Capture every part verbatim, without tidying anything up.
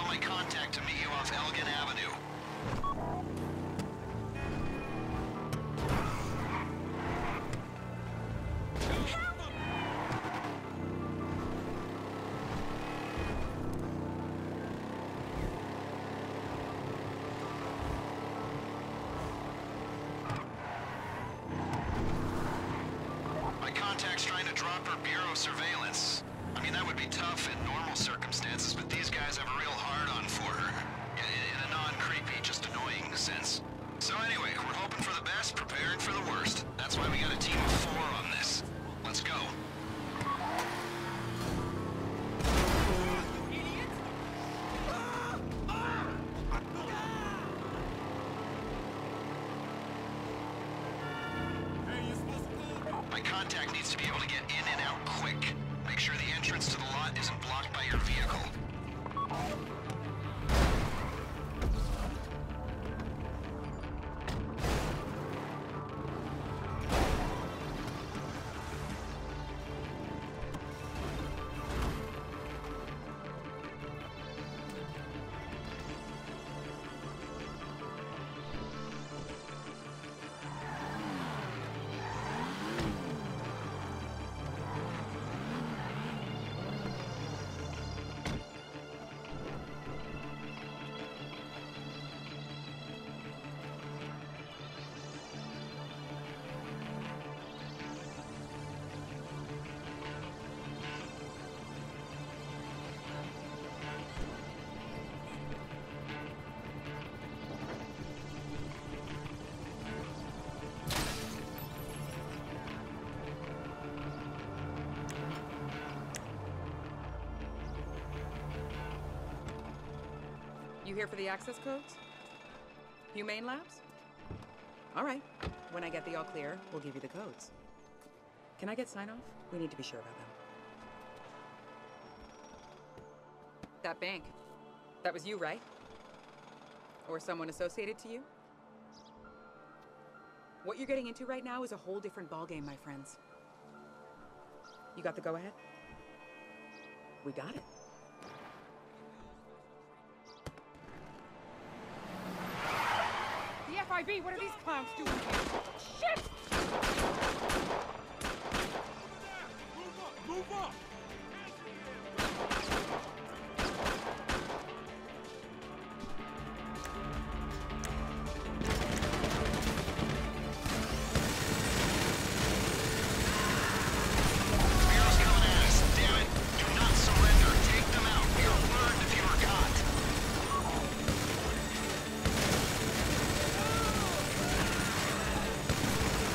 tell my contact to meet you off Elgin Avenue. Contact's trying to drop her bureau surveillance. I mean, that would be tough in normal circumstances, but these guys have a real hard-on for her. In, in a non-creepy, just annoying sense. So anyway, we're hoping for the best, preparing for the worst. That's why we got a team of four on this. Let's go. Contact needs to be able to get in and out quick. Make sure the entrance to the lot isn't blocked by your vehicle. You here for the access codes? Humane Labs? All right. When I get the all clear, we'll give you the codes. Can I get sign-off? We need to be sure about them. That bank. That was you, right? Or someone associated to you? What you're getting into right now is a whole different ballgame, my friends. You got the go-ahead? We got it. F I B, what are these clowns doing here? Shit! Move up! Move up! We're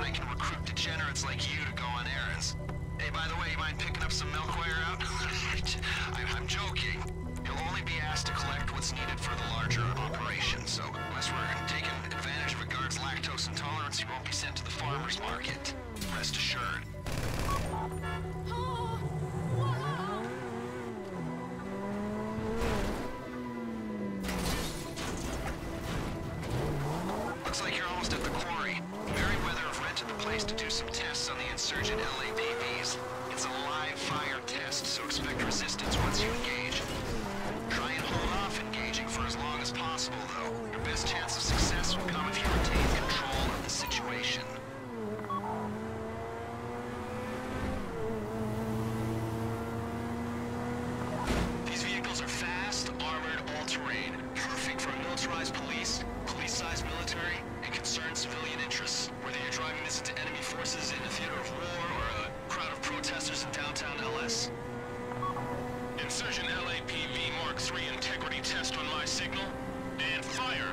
I can recruit degenerates like you to go on errands. Hey, by the way, you mind picking up some milk while you're out? I, I'm joking. You'll only be asked to collect what's needed for the larger operation, so unless we're taking advantage of a guard's lactose intolerance, you won't be sent to the farmer's market. Rest assured. Looks like you're almost at the quarry. Merryweather have rented the place to do some tests on the insurgent L A P Vs. It's a live fire test, so expect resistance once you engage. Try and hold off engaging for as long as possible, though. Your best chance of success will come if you retain control of the situation. These vehicles are fast, armored, all-terrain, perfect for a militarized police, police-sized military, and concerned civilian interests. Whether you're driving this into enemy forces in a theater of war or a crowd of protesters in downtown L S. Insurgent L A P V Mark three integrity test on my signal, and fire!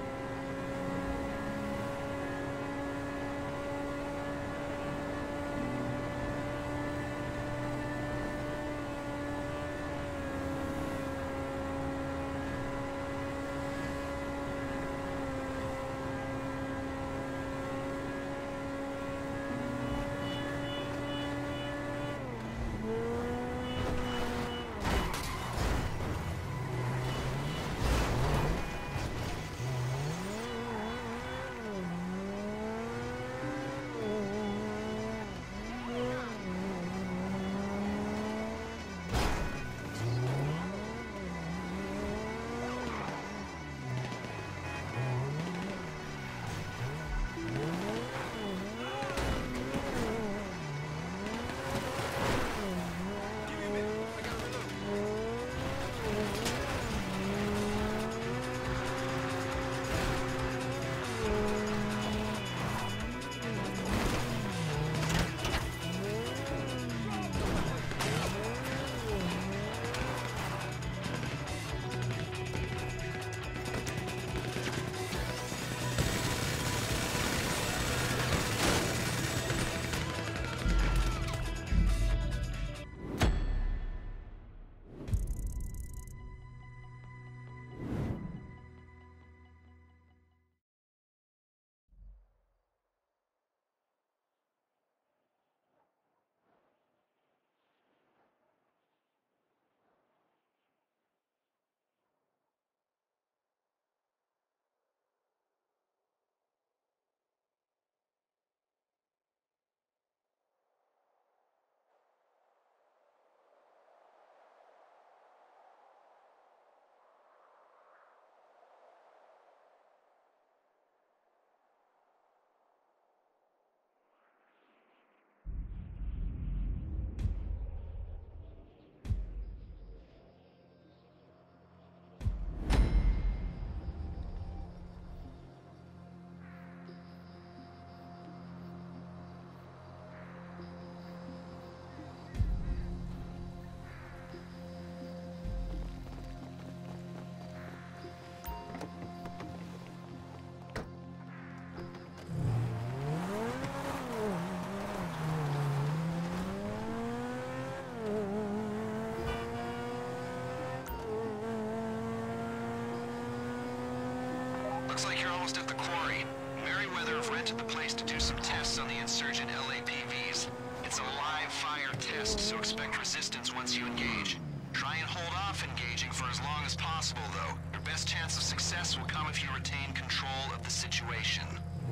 Looks like you're almost at the quarry. Merryweather have rented the place to do some tests on the insurgent L A P Vs. It's a live fire test, so expect resistance once you engage. Try and hold off engaging for as long as possible, though. Your best chance of success will come if you retain control of the situation.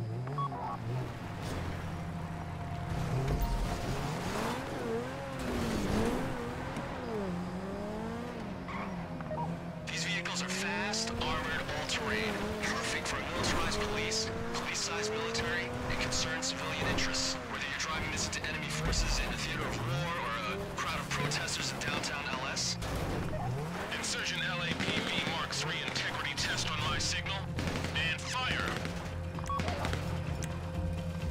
These vehicles are fast, armored, all-terrain, perfect for a militarized police, police-sized military, and concerned civilian interests. Whether you're driving this into enemy forces in a theater of war or a crowd of protesters in downtown L S. Insurgent L A P V Mark three integrity test on my signal, and fire!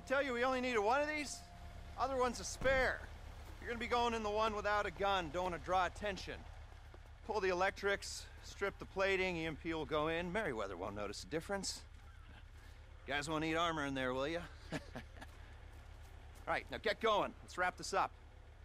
tell you we only needed one of these? Other one's a spare. You're gonna be going in the one without a gun. Don't want to draw attention. Pull the electrics, strip the plating, E M P will go in. Merryweather won't notice a difference. You guys won't need armor in there, will you? All right, now get going. Let's wrap this up.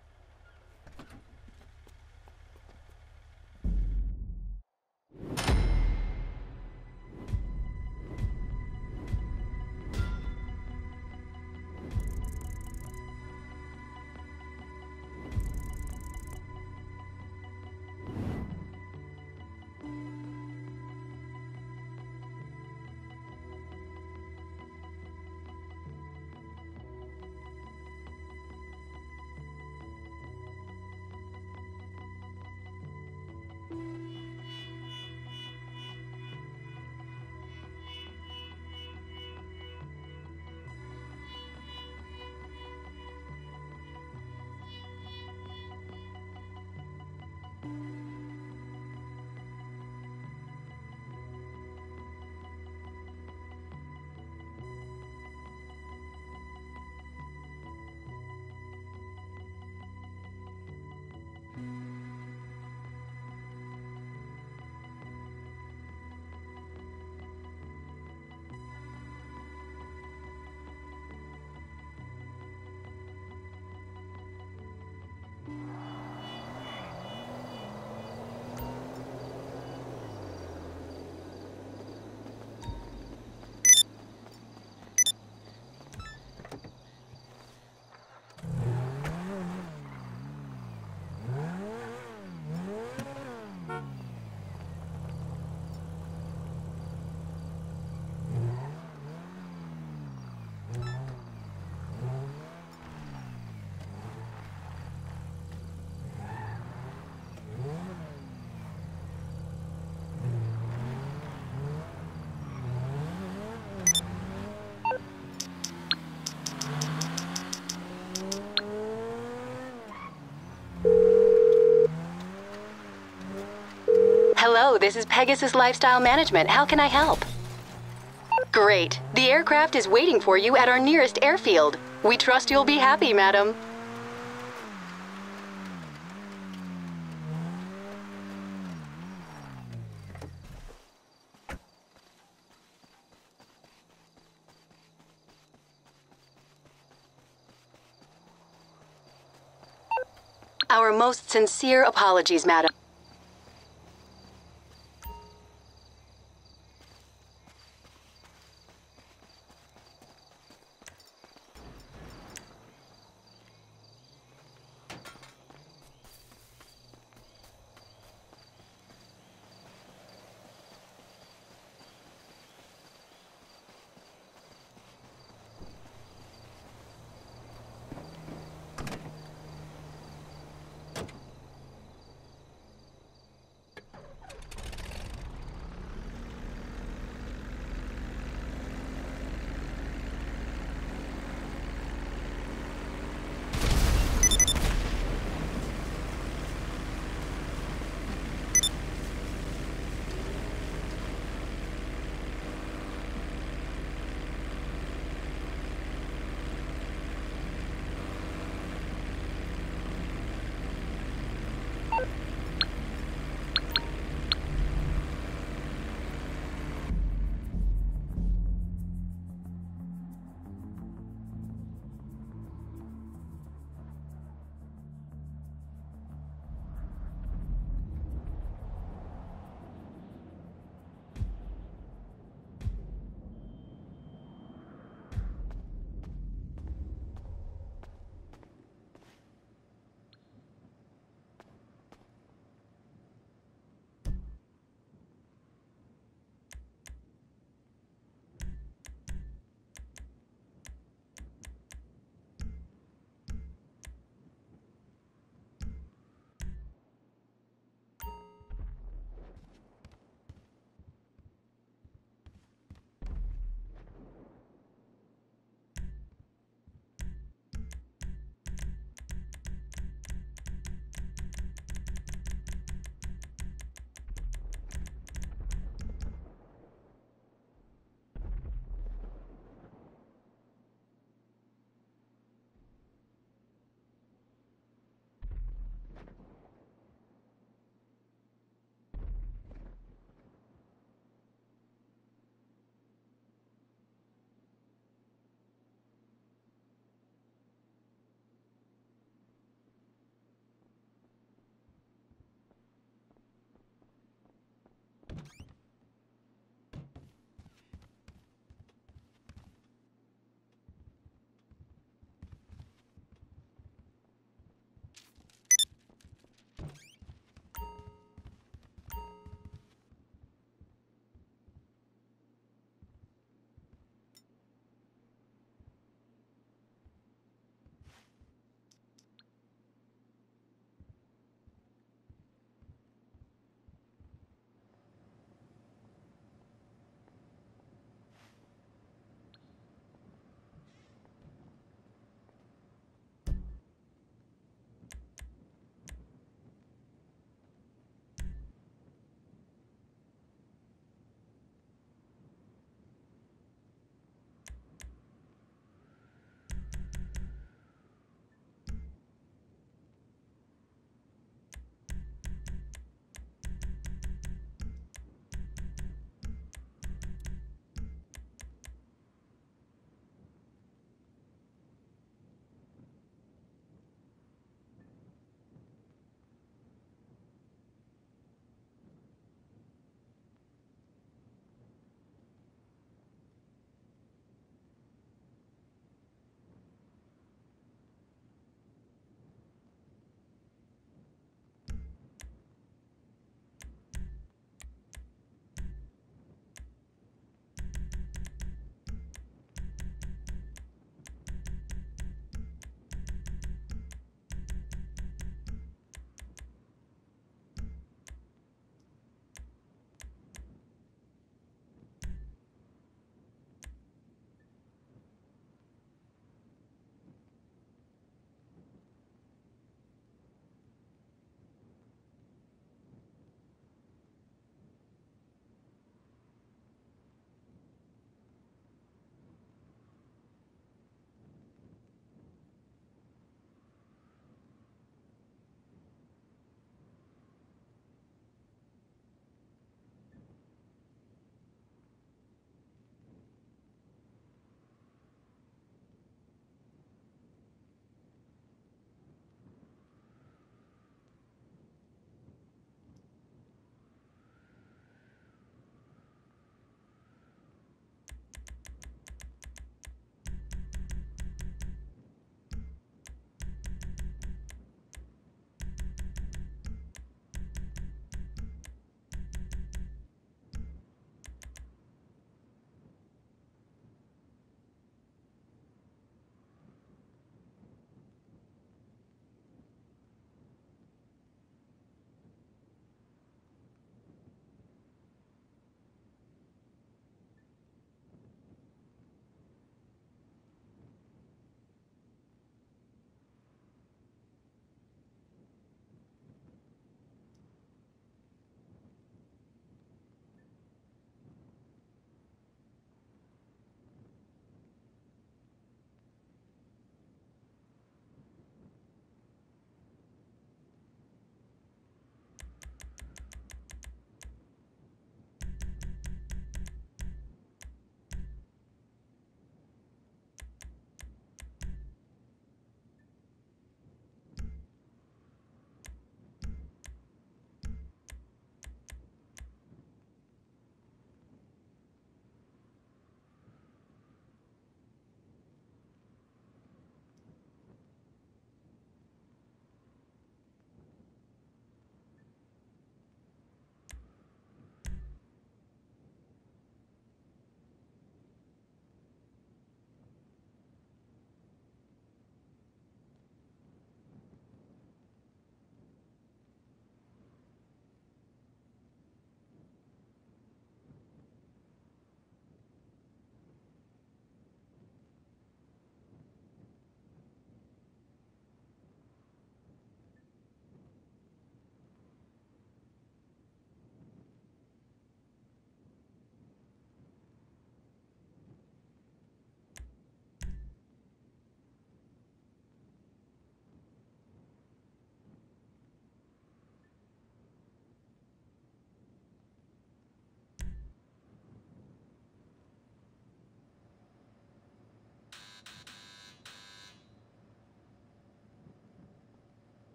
Hello, this is Pegasus Lifestyle Management. How can I help? Great. The aircraft is waiting for you at our nearest airfield. We trust you'll be happy, madam. Our most sincere apologies, madam.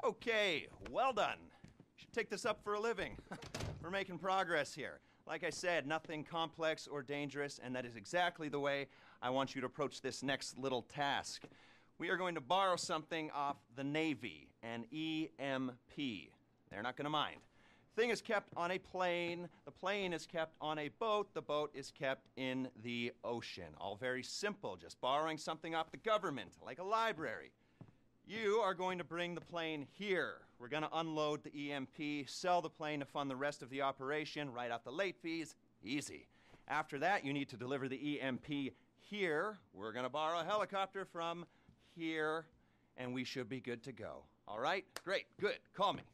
Okay, well done. Should take this up for a living. We're making progress here. Like I said, nothing complex or dangerous, and that is exactly the way I want you to approach this next little task. We are going to borrow something off the Navy, an E M P. They're not going to mind. Thing is kept on a plane. The plane is kept on a boat. The boat is kept in the ocean. All very simple, just borrowing something off the government, like a library. You are going to bring the plane here. We're going to unload the E M P, sell the plane to fund the rest of the operation, write out the late fees. Easy. After that, you need to deliver the E M P here. We're going to borrow a helicopter from here, and we should be good to go. All right? Great. Good. Call me.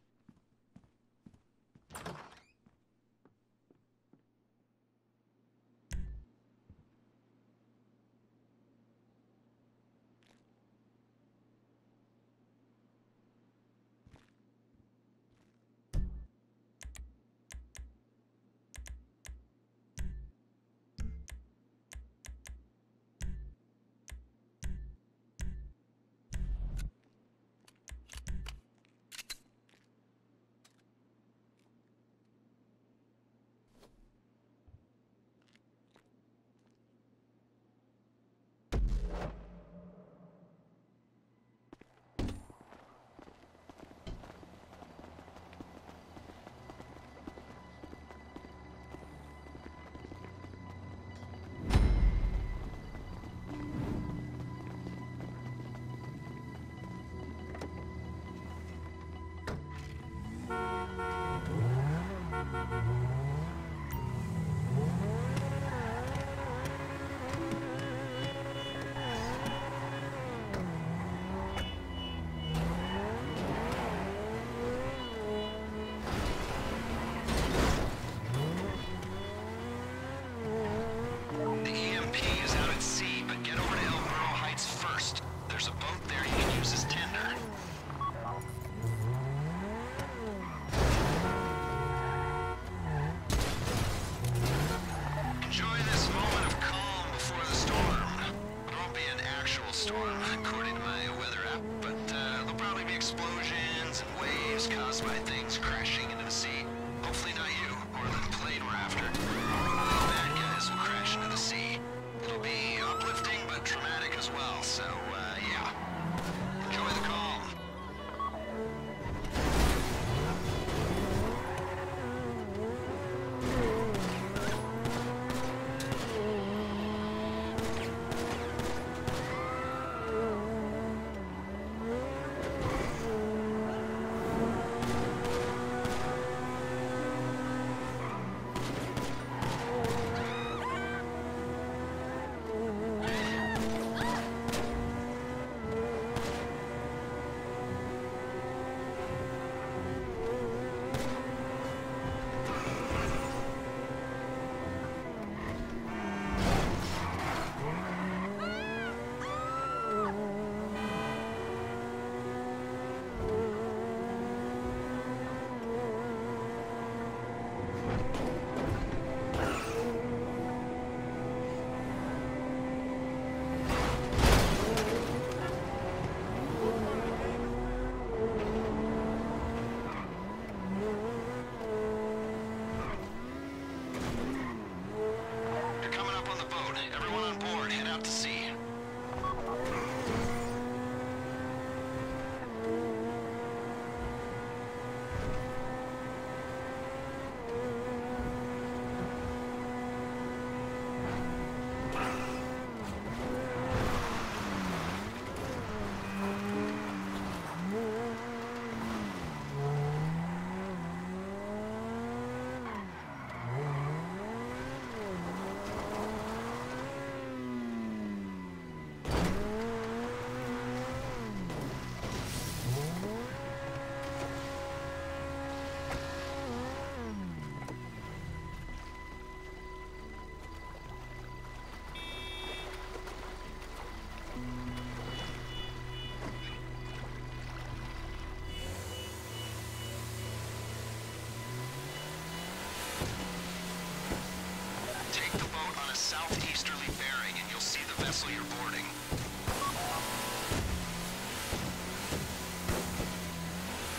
southeasterly bearing and you'll see the vessel you're boarding.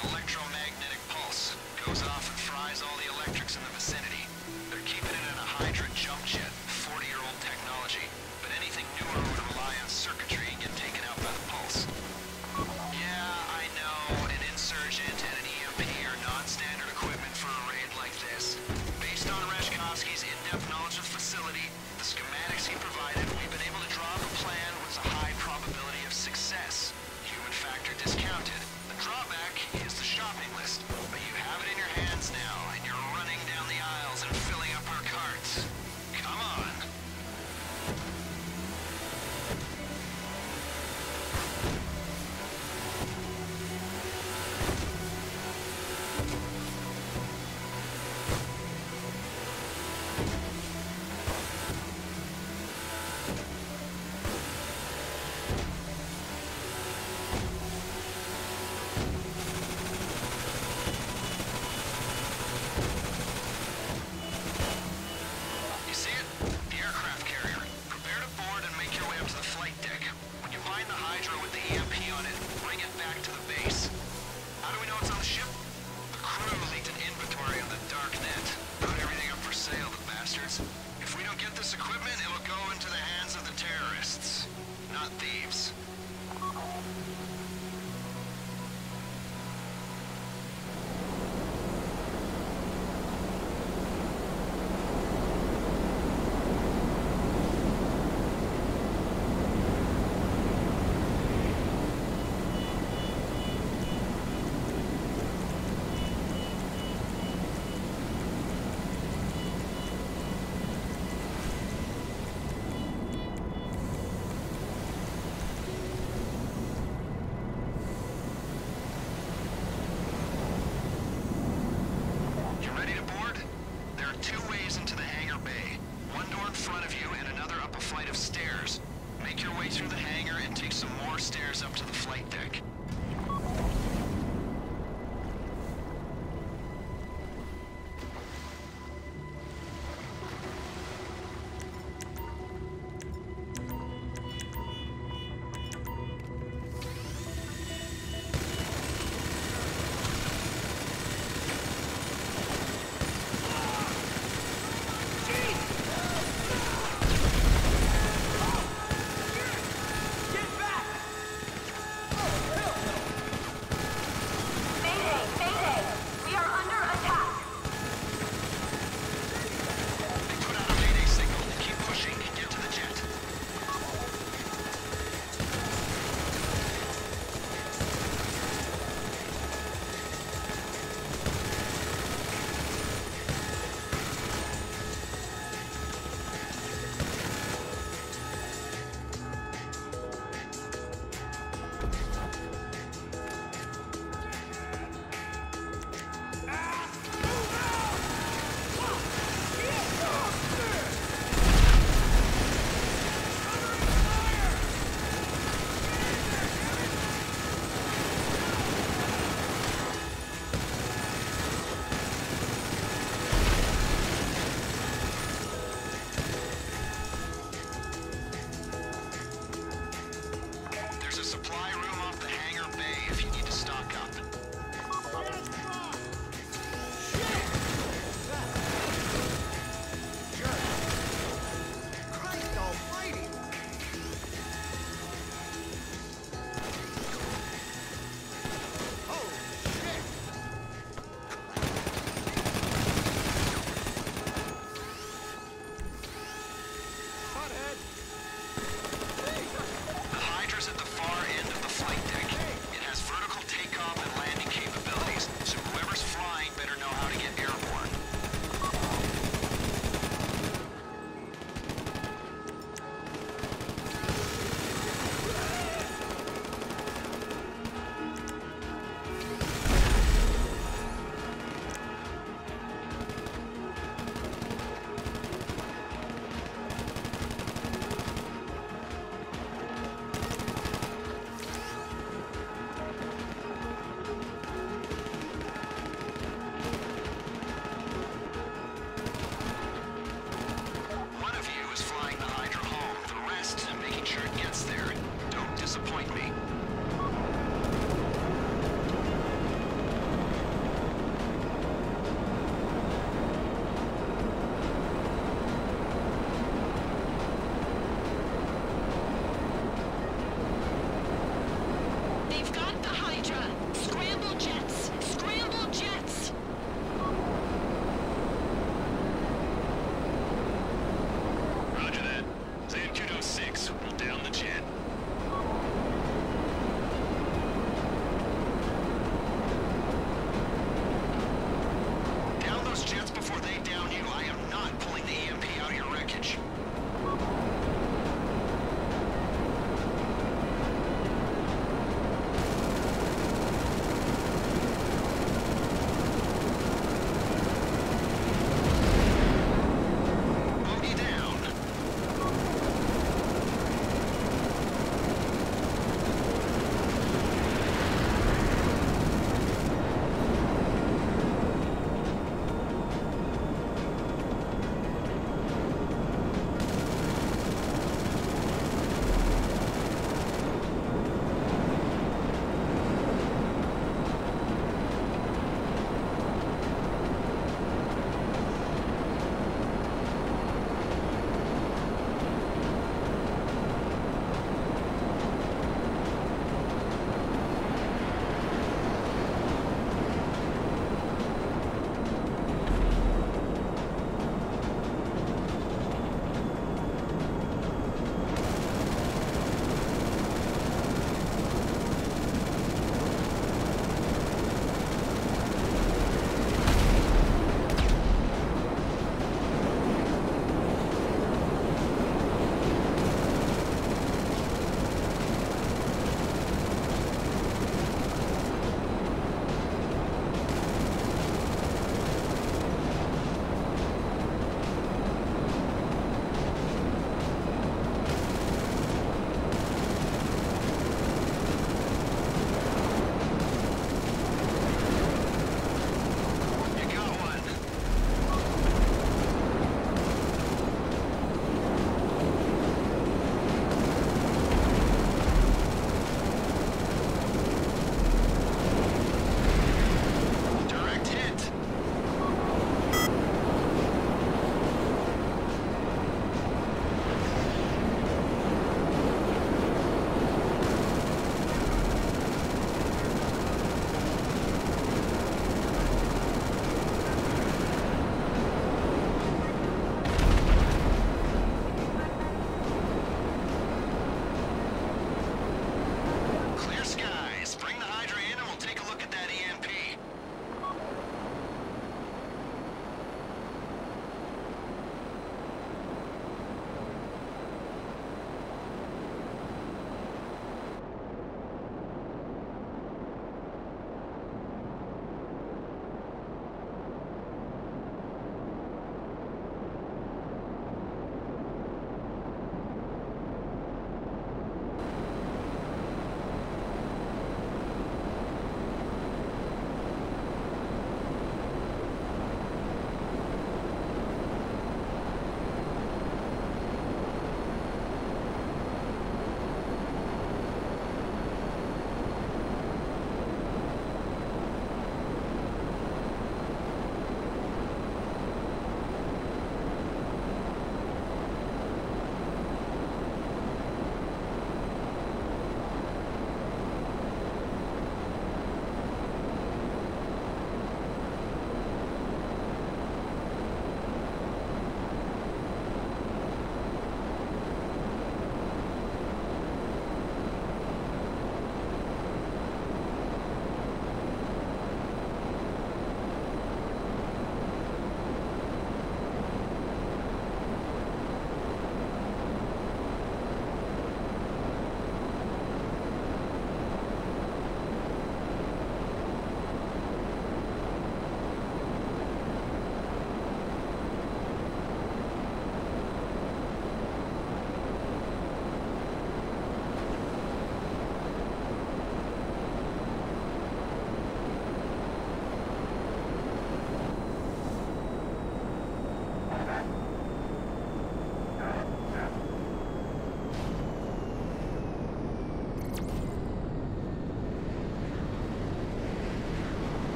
electromagnetic pulse. Goes off and fries all the electrics in the vicinity. They're keeping it in a Hydra jump jet, forty-year-old technology. But anything newer would rely on circuitry and get taken out by the pulse. Yeah, I know, an insurgent and an E M P are non-standard equipment for a raid like this. Based on Reshkovsky's in-depth knowledge of the facility, the schematics he provided, we've been able to draw up a plan with a high probability of success. Human factor discounted. The drawback is the shopping list, but you have it in your hands now, and you're running down the aisles and filling up our carts. Come on.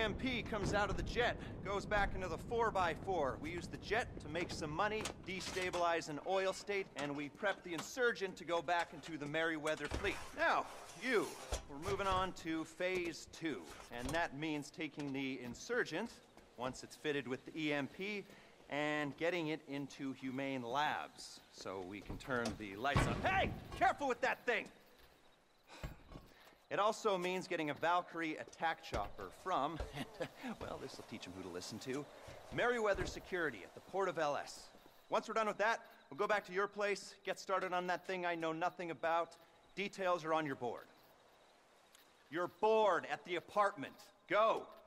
M P comes out of the jet, goes back into the four by four. We use the jet to make some money, destabilize an oil state, and we prep the insurgent to go back into the Merryweather fleet. Now, you, we're moving on to phase two, and that means taking the insurgent, once it's fitted with the E M P, and getting it into humane labs, so we can turn the lights on. Hey! Careful with that thing! It also means getting a Valkyrie attack chopper from, well, this will teach them who to listen to, Merryweather Security at the Port of L S. Once we're done with that, we'll go back to your place, get started on that thing I know nothing about. Details are on your board. Your board at the apartment. Go!